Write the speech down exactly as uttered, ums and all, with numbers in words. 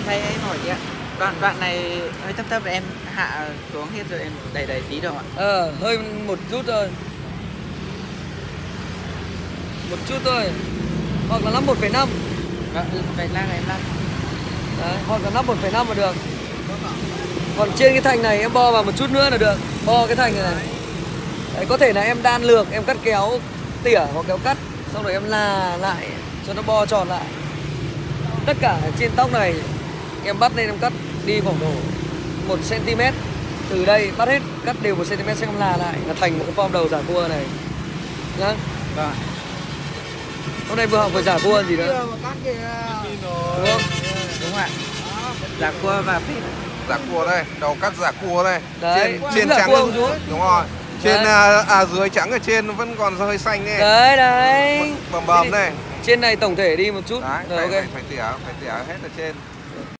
thấy ấy nổi kìa. Đoạn đoạn này hơi thấp thấp, em hạ xuống hết rồi em đẩy đẩy tí được ạ. Ờ, hơi một chút thôi. Một chút thôi. Hoặc là lắp một phẩy năm. Vâng, vậy là em lắp. Đấy, hoặc là lắp một phẩy năm mà được. Còn trên cái thành này em bo vào một chút nữa là được. Bo cái thành này này. Đấy, có thể là em đan lược, em cắt kéo tỉa hoặc kéo cắt, xong rồi em là lại cho nó bo tròn lại. Tất cả trên tóc này em bắt lên em cắt đi khoảng độ một xăng ti mét. Từ đây bắt hết, cắt đều một xăng ti mét xong em là lại là thành một cái form đầu giả cua này. Nhá. Vâng. Hôm nay vừa học vừa giả cua gì nữa. Đúng không? Đúng ạ. Giả cua và phết. Giả cua đây, đầu cắt giả cua đây. Đấy, trên trên giả trắng. cua không chú? Đúng rồi. Trên à, à dưới trắng ở trên vẫn còn hơi xanh này. Đấy đấy. Bầm bầm này. Trên này tổng thể đi một chút. Đấy, Rồi, phải, ok. phải, phải tỉa, phải tỉa hết ở trên.